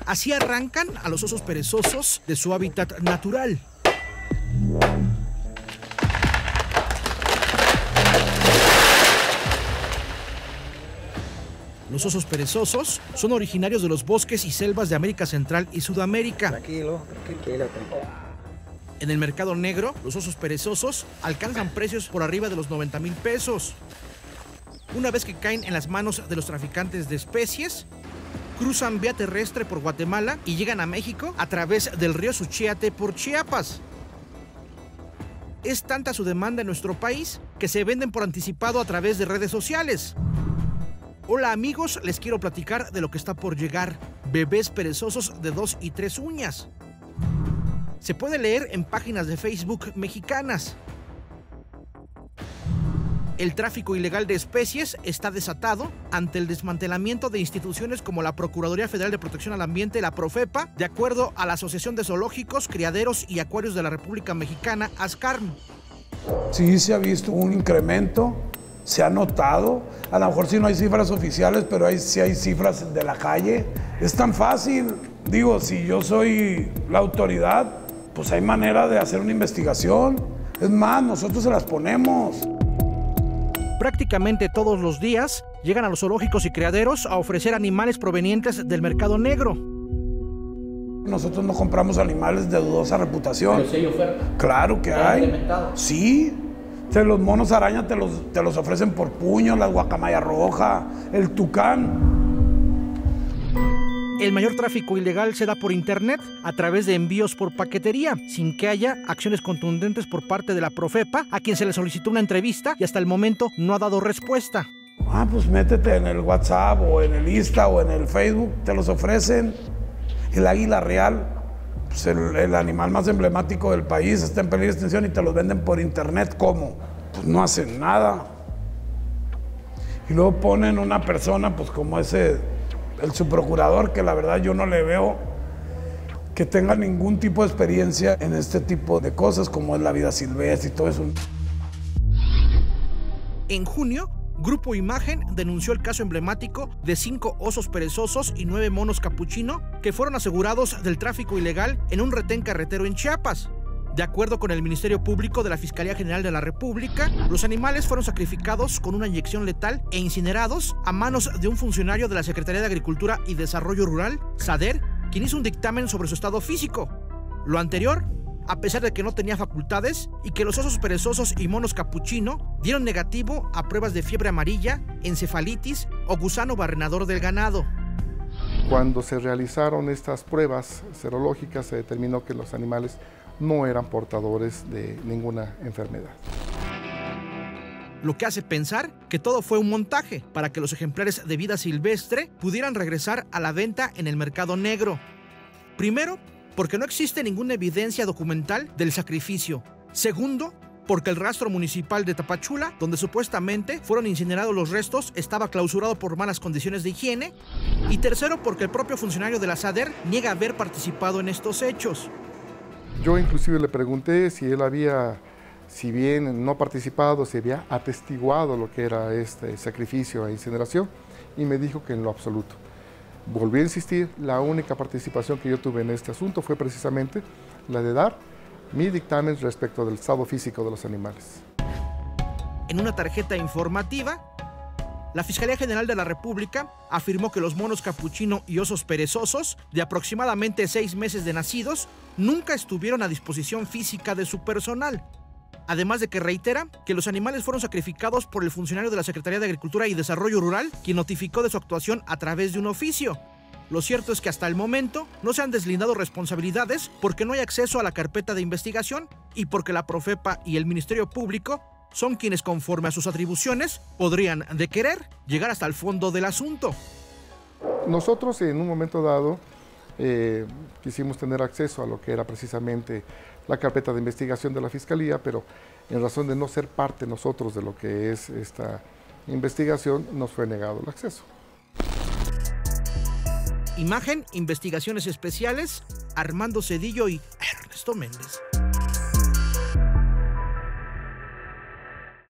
Así arrancan a los osos perezosos de su hábitat natural. Los osos perezosos son originarios de los bosques y selvas de América Central y Sudamérica. Tranquilo. En el mercado negro, los osos perezosos alcanzan precios por arriba de los 90,000 pesos. Una vez que caen en las manos de los traficantes de especies, cruzan vía terrestre por Guatemala y llegan a México a través del río Suchiate por Chiapas. Es tanta su demanda en nuestro país que se venden por anticipado a través de redes sociales. Hola amigos, les quiero platicar de lo que está por llegar: bebés perezosos de 2 y 3 uñas. Se puede leer en páginas de Facebook mexicanas. El tráfico ilegal de especies está desatado ante el desmantelamiento de instituciones como la Procuraduría Federal de Protección al Ambiente, la Profepa, de acuerdo a la Asociación de Zoológicos, Criaderos y Acuarios de la República Mexicana, ASCARM. Sí, se ha visto un incremento, se ha notado. A lo mejor sí no hay cifras oficiales, pero sí hay cifras de la calle. Es tan fácil. Digo, si yo soy la autoridad, pues hay manera de hacer una investigación. Es más, nosotros se las ponemos. Prácticamente todos los días llegan a los zoológicos y criaderos a ofrecer animales provenientes del mercado negro. Nosotros no compramos animales de dudosa reputación. Pero si hay oferta. Claro que hay. Sí. Los monos araña te los ofrecen por puño, la guacamaya roja, el tucán. El mayor tráfico ilegal se da por internet a través de envíos por paquetería, sin que haya acciones contundentes por parte de la Profepa, a quien se le solicitó una entrevista y hasta el momento no ha dado respuesta. Pues métete en el WhatsApp o en el Insta o en el Facebook, te los ofrecen. El águila real, pues el animal más emblemático del país, está en peligro de extinción y te los venden por internet. ¿Cómo? Pues no hacen nada. Y luego ponen una persona, pues como el subprocurador, que la verdad yo no le veo que tenga ningún tipo de experiencia en este tipo de cosas, como es la vida silvestre y todo eso. En junio, Grupo Imagen denunció el caso emblemático de 5 osos perezosos y 9 monos capuchino que fueron asegurados del tráfico ilegal en un retén carretero en Chiapas. De acuerdo con el Ministerio Público de la Fiscalía General de la República, los animales fueron sacrificados con una inyección letal e incinerados a manos de un funcionario de la Secretaría de Agricultura y Desarrollo Rural, SADER, quien hizo un dictamen sobre su estado físico. Lo anterior, a pesar de que no tenía facultades y que los osos perezosos y monos capuchino dieron negativo a pruebas de fiebre amarilla, encefalitis o gusano barrenador del ganado. Cuando se realizaron estas pruebas serológicas, se determinó que los animales no eran portadores de ninguna enfermedad. Lo que hace pensar que todo fue un montaje para que los ejemplares de vida silvestre pudieran regresar a la venta en el mercado negro. Primero, porque no existe ninguna evidencia documental del sacrificio. Segundo, porque el rastro municipal de Tapachula, donde supuestamente fueron incinerados los restos, estaba clausurado por malas condiciones de higiene. Y tercero, porque el propio funcionario de la SADER niega haber participado en estos hechos. Yo inclusive le pregunté si él había, si bien no participado, si había atestiguado lo que era este sacrificio e incineración, y me dijo que en lo absoluto. Volví a insistir, la única participación que yo tuve en este asunto fue precisamente la de dar mi dictamen respecto del estado físico de los animales. En una tarjeta informativa, la Fiscalía General de la República afirmó que los monos capuchino y osos perezosos, de aproximadamente 6 meses de nacidos, nunca estuvieron a disposición física de su personal. Además de que reitera que los animales fueron sacrificados por el funcionario de la Secretaría de Agricultura y Desarrollo Rural, quien notificó de su actuación a través de un oficio. Lo cierto es que hasta el momento no se han deslindado responsabilidades porque no hay acceso a la carpeta de investigación y porque la Profepa y el Ministerio Público son quienes, conforme a sus atribuciones, podrían, de querer, llegar hasta el fondo del asunto. Nosotros en un momento dado quisimos tener acceso a lo que era precisamente la carpeta de investigación de la Fiscalía, pero en razón de no ser parte nosotros de lo que es esta investigación, nos fue negado el acceso. Imagen, Investigaciones Especiales, Armando Cedillo y Ernesto Méndez.